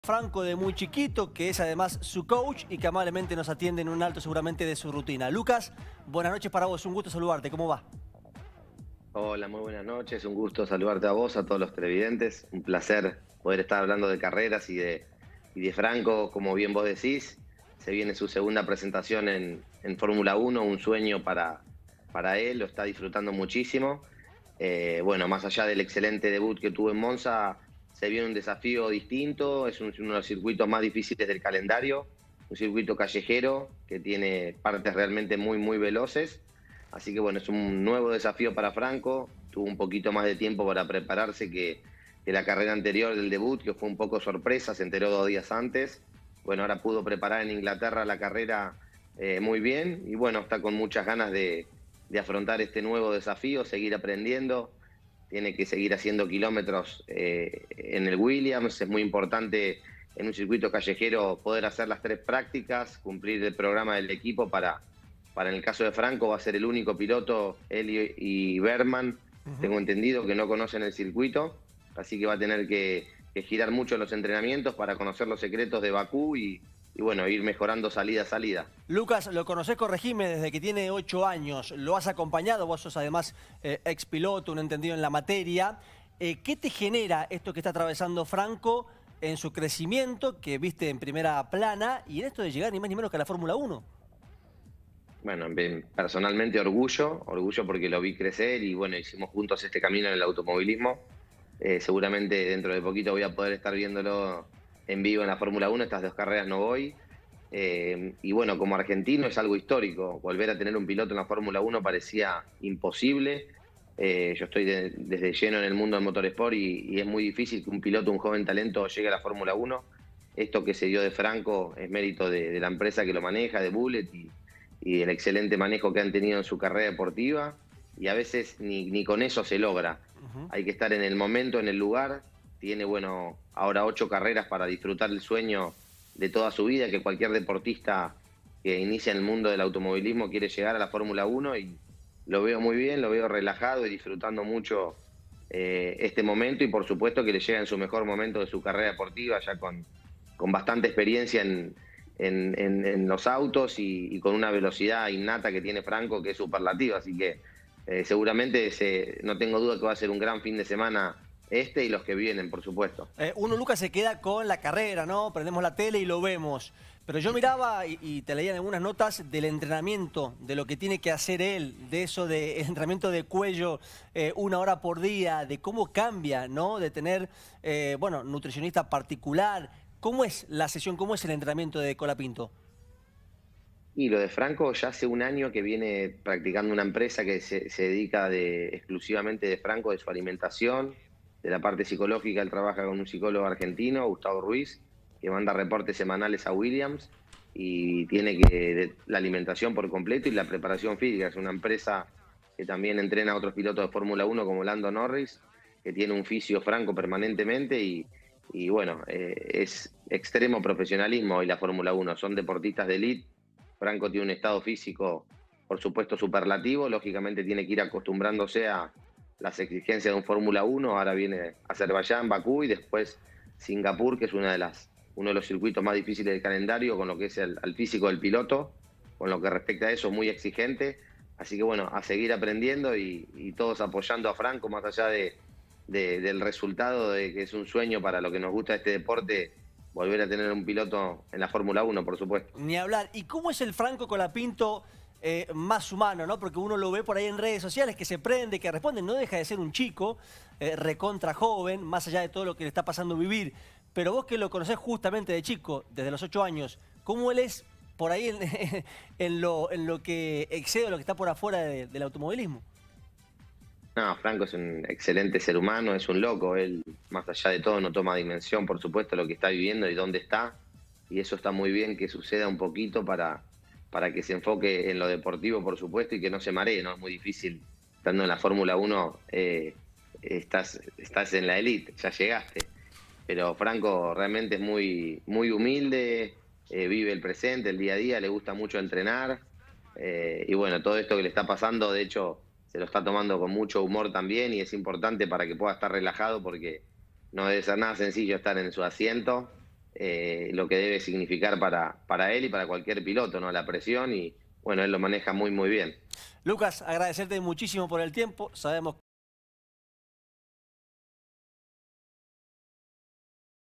Franco de muy chiquito, que es además su coach y que amablemente nos atiende en un alto seguramente de su rutina. Lucas, buenas noches para vos, un gusto saludarte, ¿cómo va? Hola, muy buenas noches. Un gusto saludarte a vos, a todos los televidentes. Un placer poder estar hablando de carreras y de Franco, como bien vos decís. Se viene su segunda presentación en Fórmula 1, un sueño para él, lo está disfrutando muchísimo. Bueno, más allá del excelente debut que tuvo en Monza, se viene un desafío distinto, es uno de los circuitos más difíciles del calendario, un circuito callejero que tiene partes realmente muy veloces. Así que bueno, es un nuevo desafío para Franco. Tuvo un poquito más de tiempo para prepararse que la carrera anterior del debut, que fue un poco sorpresa, se enteró 2 días antes. Bueno, ahora pudo preparar en Inglaterra la carrera muy bien y bueno, está con muchas ganas de afrontar este nuevo desafío, seguir aprendiendo. Tiene que seguir haciendo kilómetros en el Williams. Es muy importante en un circuito callejero poder hacer las 3 prácticas, cumplir el programa del equipo para en el caso de Franco va a ser el único piloto, él y Berman, tengo entendido que no conocen el circuito, así que va a tener que girar mucho en los entrenamientos para conocer los secretos de Bakú y bueno, ir mejorando salida a salida. Lucas, lo conocés, corregime, desde que tiene 8 años, lo has acompañado, vos sos además ex piloto, un entendido en la materia. ¿Qué te genera esto que está atravesando Franco en su crecimiento, que viste en primera plana, y en esto de llegar ni más ni menos que a la Fórmula 1? Bueno, personalmente orgullo porque lo vi crecer y bueno, hicimos juntos este camino en el automovilismo. Seguramente dentro de poquito voy a poder estar viéndolo en vivo en la Fórmula 1, estas 2 carreras no voy. Y bueno, como argentino es algo histórico, volver a tener un piloto en la Fórmula 1 parecía imposible. Yo estoy desde lleno en el mundo del motorsport y es muy difícil que un piloto, un joven talento llegue a la Fórmula 1. Esto que se dio de Franco es mérito de la empresa que lo maneja, de Bullet, y el excelente manejo que han tenido en su carrera deportiva, y a veces ni con eso se logra. Hay que estar en el momento, en el lugar. Tiene, bueno, ahora 8 carreras para disfrutar el sueño de toda su vida, que cualquier deportista que inicia en el mundo del automovilismo quiere llegar a la Fórmula 1 y lo veo muy bien, lo veo relajado y disfrutando mucho este momento y por supuesto que le llega en su mejor momento de su carrera deportiva, ya con bastante experiencia en los autos y con una velocidad innata que tiene Franco que es superlativa, así que seguramente no tengo duda que va a ser un gran fin de semana este y los que vienen, por supuesto. Uno, Lucas, se queda con la carrera, ¿no? Prendemos la tele y lo vemos. Pero yo miraba y te leía en algunas notas del entrenamiento, de lo que tiene que hacer él, de eso de el entrenamiento de cuello 1 hora por día, de cómo cambia, ¿no? De tener, bueno, nutricionista particular. ¿Cómo es la sesión, cómo es el entrenamiento de Colapinto? Y lo de Franco ya hace un año que viene practicando una empresa que se dedica exclusivamente de Franco, de su alimentación, de la parte psicológica. Él trabaja con un psicólogo argentino, Gustavo Ruiz, que manda reportes semanales a Williams y tiene la alimentación por completo y la preparación física. Es una empresa que también entrena a otros pilotos de Fórmula 1 como Lando Norris, que tiene un fisio Franco permanentemente y bueno, es extremo profesionalismo y la Fórmula 1. Son deportistas de élite. Franco tiene un estado físico, por supuesto, superlativo. Lógicamente tiene que ir acostumbrándose a las exigencias de un Fórmula 1. Ahora viene Azerbaiyán, Bakú y después Singapur, que es uno de los circuitos más difíciles del calendario, con lo que es al físico del piloto. Con lo que respecta a eso, es muy exigente. Así que bueno, a seguir aprendiendo y todos apoyando a Franco, más allá del resultado, de que es un sueño para lo que nos gusta este deporte, volver a tener un piloto en la Fórmula 1, por supuesto. Ni hablar. ¿Y cómo es el Franco Colapinto más humano, ¿no? Porque uno lo ve por ahí en redes sociales, que se prende, que responde, no deja de ser un chico, recontra joven, más allá de todo lo que le está pasando vivir. Pero vos que lo conocés justamente de chico, desde los 8 años, ¿cómo él es por ahí en lo que excede, lo que está por afuera del automovilismo? No, Franco es un excelente ser humano, es un loco. Él, más allá de todo, no toma dimensión, por supuesto, lo que está viviendo y dónde está. Y eso está muy bien que suceda un poquito para que se enfoque en lo deportivo, por supuesto, y que no se maree, ¿no? Es muy difícil, estando en la Fórmula 1, estás en la élite, ya llegaste. Pero Franco realmente es muy humilde, vive el presente, el día a día, le gusta mucho entrenar. Y bueno, todo esto que le está pasando, de hecho, se lo está tomando con mucho humor también y es importante para que pueda estar relajado porque no debe ser nada sencillo estar en su asiento. lo que debe significar para él y para cualquier piloto, ¿no? La presión y bueno, él lo maneja muy, muy bien. Lucas, agradecerte muchísimo por el tiempo. Sabemos